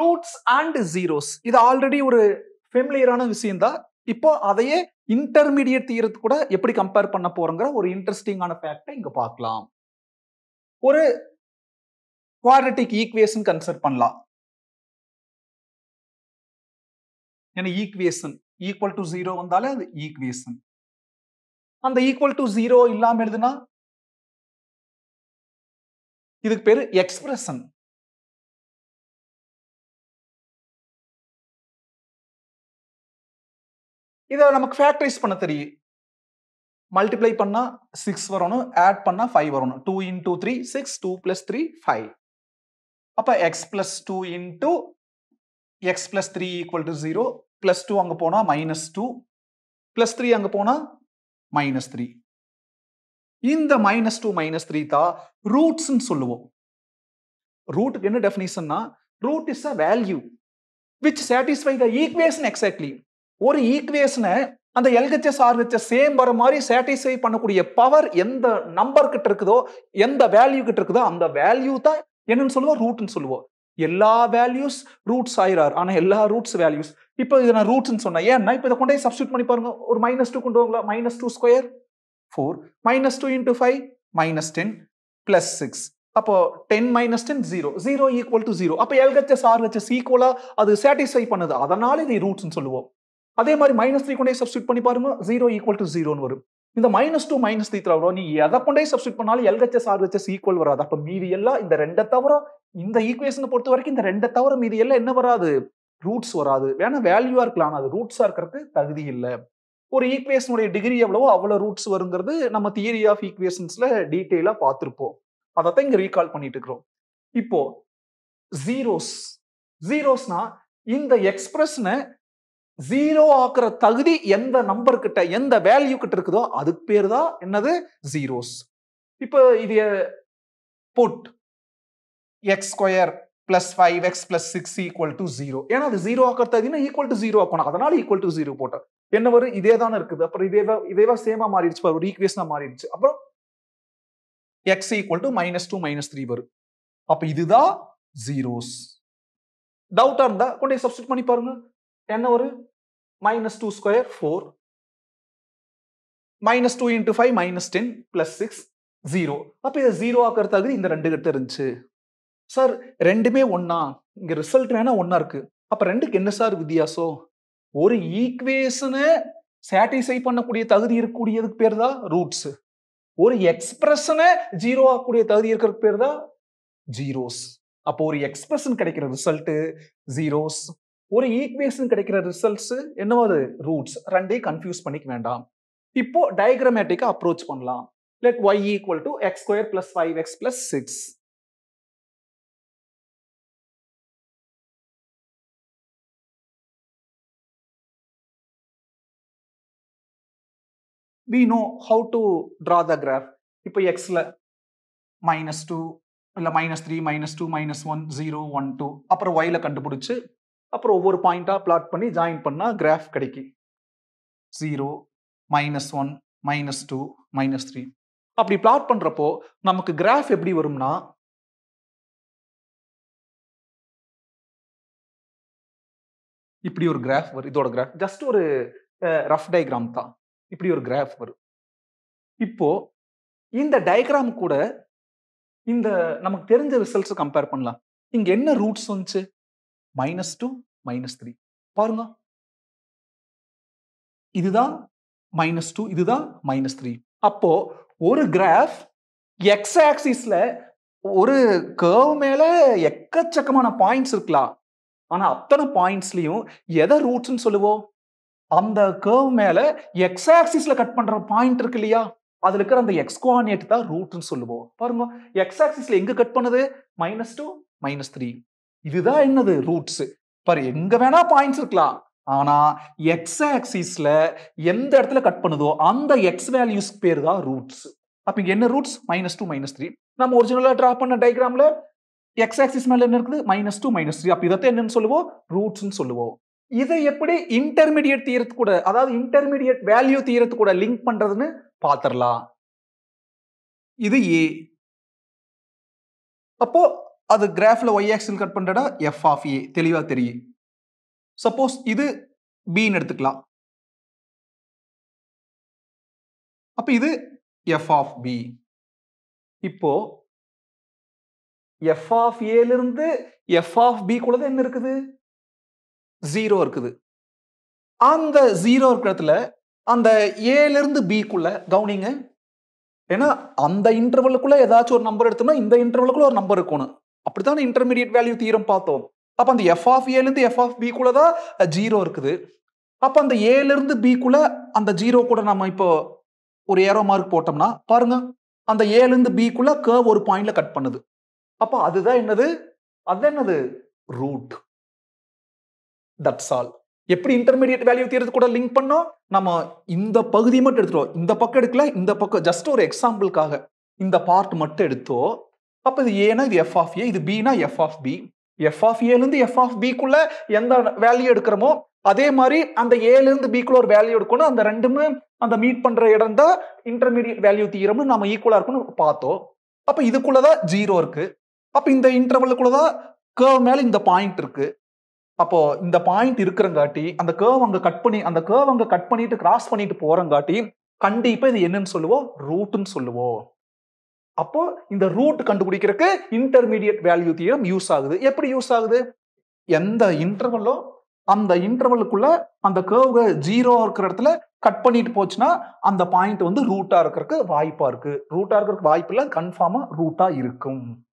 Roots and zeros இது already ஒரு ஃபெமிலியரான விஷயம் தான். இப்போ அதையே இன்டர்மீடியட் தியரத்து கூட எப்படி கம்பேர் பண்ண போறோங்கிற ஒரு இன்ட்ரெஸ்டிங்கான ஃபேக்டை இங்க பார்க்கலாம். ஒரு குவாட்ரட்டிக் ஈக்குவேஷன் கன்சிடர் பண்ணலாம். ஏன்னா ஈக்குவேஷன் ஈக்குவல் டு 0 வந்தாலே அது ஈக்குவேஷன். அந்த ஈக்குவல் டு 0 இல்லாம எழுதுனா இதுக்கு பேரு எக்ஸ்பிரஷன். இத நமக்கு ஃபேக்டரைஸ் பண்ண தெரியும். மல்டிப்ளை பண்ணா 6 வரணும், ஆட் பண்ணா 5 வரணும். 2 into 3 6, 2 plus 3 5. அப்ப x plus 2 into x plus 3 equal to 0, plus 2 அங்க போனா minus 2, plus 3 அங்க போனா minus 3. இந்த minus 2 minus 3 தான் roots ன்னு சொல்லுவோம். ரூட்டுக்கு என்ன டெஃபினிஷன்னா, root is a value which satisfy the equation exactly. ஒரு ஈக்குவேஷனை அந்த LHS RHS சேம் வர மாதிரி சாட்டிஸ்ஃபை பண்ணக்கூடிய பவர் எந்த நம்பர் கிட்ட இருக்குதோ, எந்த வேல்யூ கிட்ட இருக்குதோ அந்த வேல்யூ தான் என்னன்னு சொல்லுவோம், ரூட்னு சொல்லுவோம். எல்லா வேல்யூஸ் ரூட்ஸ் ஆயிரார், ஆனா எல்லா ரூட்ஸ் வேல்யூஸ். இப்போ இதை நான் ரூட்ஸ்னு சொன்னேன். ஏன்னா இப்போ இதை கொண்டு போய் சப்ஸ்டியூட் பண்ணி பாருங்க. ஒரு -2 கொண்டு வாங்களா, -2 ஸ்கொயர் 4, -2 into 5 -10 plus 6. அப்போ 10 - 10 0, 0 equal to 0. அப்போ LHS RHS ஈக்குவலா அது சாட்டிஸ்ஃபை பண்ணுது, அதனால இதை ரூட்ஸ்னு சொல்லுவோம். அதே மாதிரி -3 கொண்டே சப்ஸ்டியூட் பண்ணி பாருங்க, 0 equal to 0 வரும். இந்த -2 -3 தவிர நீ எதை கொண்டே சப்ஸ்டியூட் பண்ணாலும் LHS RHS ஈக்குவல் வராது. அப்ப மீதி எல்லாம் இந்த ரெண்டை தவிர, இந்த ஈக்குவேஷனை பொறுத்த வரைக்கும் இந்த ரெண்டை தவிர மீதி எல்லாம் என்ன வராது, ரூட்ஸ் வராது. வேணா வேல்யூவா இருக்கலாம், அது ரூட்ஸா இருக்கிறதுக்கு தகுதி இல்லை. ஒரு ஈக்குவேஷனுடைய டிகிரி எவ்வளவோ அவ்வளவு ரூட்ஸ் வருங்கிறது நம்ம தியரி ஆஃப் ஈக்குவேஷன்ஸ்ல டீடைலா பார்த்திருப்போம். அதைத்தான் இங்க ரீகால் பண்ணிட்டு இருக்கிறோம். இப்போ ஜீரோஸ்னா இந்த எக்ஸ்பிரஷனை 0 ஆக்குற தகுதி எந்த நம்பர் கிட்ட, எந்த வேல்யூ கிட்ட இருக்குதோ அதுக்கு பேர் தான் என்னது, ஜீரோஸ். இப்போ இது put x square plus 5x plus 6 equal to 0. ஏன்னா அது 0 ஆக்குற தகுதினா ஈக்குவல் டு 0 ஆக்கணும், அதனால ஈக்குவல் டு 0 போட்டோம். என்ன வரும், இதே தானே இருக்குது. அப்புறம் இதேவா சேமா மாறிடுச்சு, ஒரு ஈக்குவேஷனா மாறிடுச்சு. அப்புறம் x ஈக்குவல் டு -2 -3 வரும். அப்ப இதுதான் ஜீரோஸ். டவுட்டா இருந்தா கொண்டு சப்ஸ்டிட் பண்ணி பாருங்க. என்ன ஒரு -2 ஸ்கொயர் 4, -2 into 5 -10 plus 6 0. அப்ப இதை 0 ஆக்குற தகுதி இந்த ரெண்டு கிட்ட இருந்துச்சு. சார் ரெண்டுமே ஒன்னா, இங்க ரிசல்ட் வேணா ஒன்னா இருக்கு. அப்ப ரெண்டுக்கு என்ன சார் வித்தியாசம்? ஒரு ஈக்குவேஷனை சாட்டிஸ்ஃபை பண்ணக்கூடிய தகுதி இருக்கக்கூடியதுக்கு பேர் தான் ரூட்ஸ். ஒரு எக்ஸ்பிரஷனை 0 ஆகக்கூடிய தகுதி இருக்கிறதுக்கு பேர் தான் ஜீரோஸ். அப்போ ஒரு எக்ஸ்பிரஷன் கிடைக்கிற ரிசல்ட் ஜீரோஸ், ஒரு ஈக்குவேஷன் கிடைக்கிற ரிசல்ட்ஸ் என்னவாது, ரூட்ஸ். ரெண்டையும் கன்ஃபியூஸ் பண்ணிக்க வேண்டாம். இப்போ டயக்ராமேட்டிக்கா அப்ரோச் பண்ணலாம். Let y equal to x square plus 5x plus 6. we know how to draw the graph. இப்போ xல -2 இல்ல -3 -2 -1 0 1 2, அப்புறம் yல கண்டுபிடிச்சு அப்புறம் ஒவ்வொரு பாயிண்டா பிளாட் பண்ணி ஜாயின் பண்ணா கிராஃப் கிடைக்கும். 0 -1 -2 -3. அப்படி பிளாட் பண்றப்போ நமக்கு கிராஃப் எப்படி வரும்னா, இப்படி ஒரு கிராஃப் வரும். இதோட கிராஃப் ஜஸ்ட் ஒரு ரஃப் டயக்ராம் தான். இப்படி ஒரு கிராஃப் வரும். இப்போ இந்த டயக்ராம் கூட இந்த நமக்கு தெரிஞ்ச ரிசல்ட்ஸ் கம்பேர் பண்ணலாம். இங்க என்ன ரூட்ஸ் வந்துச்சு, -2 -3. பாருங்க, இதுதான் -2, இதுதான் -3. அப்போ ஒரு கிராஃப் எக்ஸ் ஆக்சிஸ்ல ஒரு கர்வ் மேல எக்கச்சக்கமான பாயிண்ட்ஸ் இருக்கலாம். ஆனா அத்தனை பாயிண்ட்ஸ்லயும் எதை ரூட்ஸ்னு சொல்லுவோம், அந்த கர்வ் மேல எக்ஸ் ஆக்சிஸ்ல கட் பண்ற பாயிண்ட் இருக்கு இல்லையா, அதுல இருக்கிற அந்த எக்ஸ் கோஆர்டினேட் தான் ரூட்னு சொல்லுவோம். பாருங்க, எக்ஸ் ஆக்சிஸ்ல எங்க கட் பண்ணுது, -2 -3. இதுதான் என்னது, ரூட்ஸ். பாரு, எங்க வேணா பாயிண்ட்ஸ் இருக்கலாம், ஆனா எக்ஸ் ஆக்சிஸ்ல எந்த இடத்துல கட் பண்ணுதோ அந்த எக்ஸ் வேல்யூஸ் பேர் தான் ரூட்ஸ். அப்ப இங்க என்ன ரூட்ஸ், -2 -3. நம்ம ஒரிஜினலா டிரா பண்ண டயக்ராம்ல எக்ஸ் ஆக்சிஸ் மேல என்ன இருக்குது, -2 -3. அப்ப இதை என்னன்னு சொல்லுவோம், ரூட்ஸ்னு சொல்லுவோம். இதை எப்படி இன்டர்மீடியட் தியரத்து கூட, அதாவது இன்டர்மீடியட் வேல்யூ தியரத்து கூட லிங்க் பண்றதுன்னு பாத்திரலாம். இது A. அப்போ அது கிராஃப்ல y ஆக்சில் கட் பண்றடா f ஆஃப் a தெளிவா தெரியும். சப்போஸ் இது b ன்னு எடுத்துக்கலாம். அப்ப இது f ஆஃப் b. இப்போ f ஆஃப் a ல இருந்து f ஆஃப் b குள்ள தான் என்ன இருக்குது? 0 இருக்குது. அந்த 0 இருக்கிற இடத்துல அந்த a ல இருந்து b குள்ள கவனிங்க. ஏன்னா அந்த இன்டர்வலுக்குள்ள ஏதாச்சும் ஒரு நம்பர் எடுத்தோம்னா இந்த இன்டர்வலுக்குள்ள ஒரு நம்பர் இருக்கணும். அப்படித்தானே இன்டர்மீடியட் வேல்யூ தியரம் பார்த்தோம். அப்ப அந்த f ஆஃப் a ல இருந்து f ஆஃப் b குள்ள தான் 0 இருக்குது. அப்ப அந்த a ல இருந்து b குள்ள அந்த 0 கூட நம்ம இப்போ ஒரு ஏரோ மார்க் போட்டோம்னா பாருங்க அந்த a ல இருந்து b குள்ள கர்வ் ஒரு பாயிண்ட்ல கட் பண்ணுது. அப்ப அதுதான் என்னது? அது என்னது? ரூட். That's all. எப்படி இன்டர்மீடியட் வேல்யூ தியரத்து கூட லிங்க் பண்ணோம்? நம்ம இந்த பகுதி மட்டும் எடுத்துறோம். இந்த பக்கம் எடுக்கல, இந்த பக்கம் ஜஸ்ட் ஒரு எக்ஸாம்பிளுக்காக இந்த பார்ட் மட்டும் எடுத்தோம். அப்ப இது ஏனா இது f ஆஃப் a, இது b னா f of b. f of a ல இருந்து f ஆஃப் b குள்ள எந்த வேல்யூ எடுக்கிறோமோ அதே மாதிரி அந்த a ல இருந்து b குள்ள ஒரு வேல்யூ எடுக்கணும். அந்த ரெண்டுமே அந்த மீட் பண்ற இடம் தான் இன்டர்மீடியட் வேல்யூ தியரம்னு நம்ம ஈக்குவலா இருக்கும்னு பார்த்தோம். அப்ப இதுக்குள்ள தான் 0 இருக்கு. அப்ப இந்த இன்டர்வலுக்குள்ள தான் கர்வ் மேல இந்த பாயிண்ட் இருக்கு. அப்போ இந்த பாயிண்ட் இருக்கிறங்காட்டி அந்த கர்வ் அங்க கட் பண்ணிட்டு கிராஸ் பண்ணிட்டு போறங்காட்டி கண்டிப்பா இது என்னன்னு சொல்லுவோம்? ரூட்னு சொல்லுவோம். அப்போ இந்த ரூட் கண்டுபிடிக்கிறதுக்கு இன்டர்மீடியட் வேல்யூ தியரம் யூஸ் ஆகுது. எப்படி யூஸ் ஆகுது? எந்த இன்டர்வலோ அந்த இன்டர்வலுக்குள்ள அந்த கர்வ் 0 இருக்கிற இடத்துல கட் பண்ணிட்டு போச்சுன்னா அந்த பாயிண்ட் வந்து ரூட்டா இருக்கிறதுக்கு வாய்ப்பா இருக்கு. ரூட்டா இருக்கிறதுக்கு வாய்ப்பு இல்ல, கன்ஃபார்மா ரூட்டா இருக்கும்.